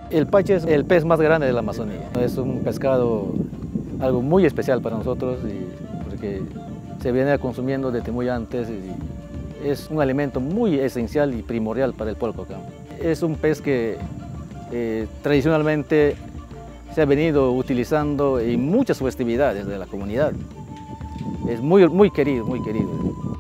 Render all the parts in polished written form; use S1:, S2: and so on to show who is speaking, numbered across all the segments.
S1: El pache es el pez más grande de la Amazonía. Es un pescado algo muy especial para nosotros porque se viene consumiendo desde muy antes y es un alimento muy esencial y primordial para el pueblo cocama. Es un pez que tradicionalmente se ha venido utilizando en muchas festividades de la comunidad. Es muy querido, muy querido.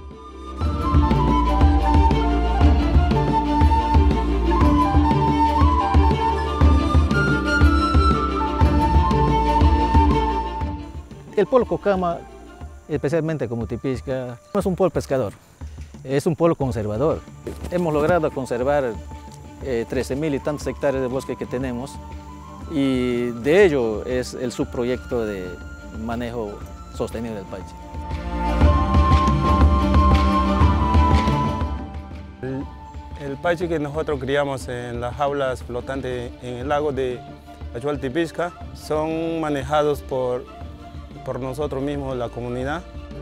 S1: El pueblo cocama, especialmente como Tipixca, no es un pueblo pescador, es un pueblo conservador. Hemos logrado conservar 13.000 y tantos hectáreas de bosque que tenemos y de ello es el subproyecto de manejo sostenible del pache.
S2: El pache que nosotros criamos en las jaulas flotantes en el lago de Achual Tipixca son manejados por nosotros mismos, la comunidad.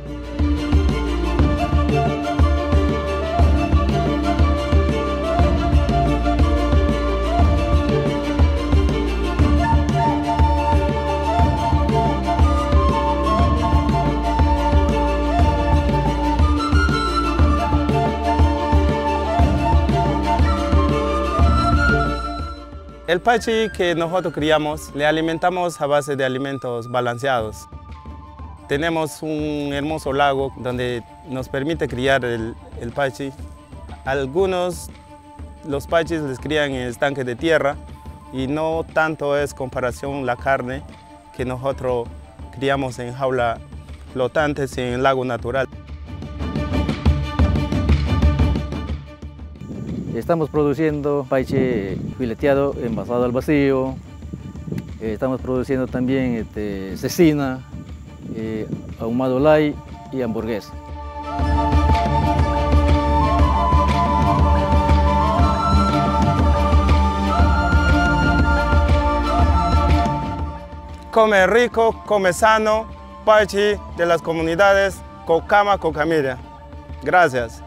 S2: El pache que nosotros criamos, le alimentamos a base de alimentos balanceados. Tenemos un hermoso lago donde nos permite criar el pache. Los paches les crían en estanques de tierra y no tanto es comparación la carne que nosotros criamos en jaulas flotantes en el lago natural.
S1: Estamos produciendo pache fileteado envasado al vacío, estamos produciendo también cecina, ahumado light y hamburguesa.
S2: Come rico, come sano, pache de las comunidades Cocama, Cocamilla. Gracias.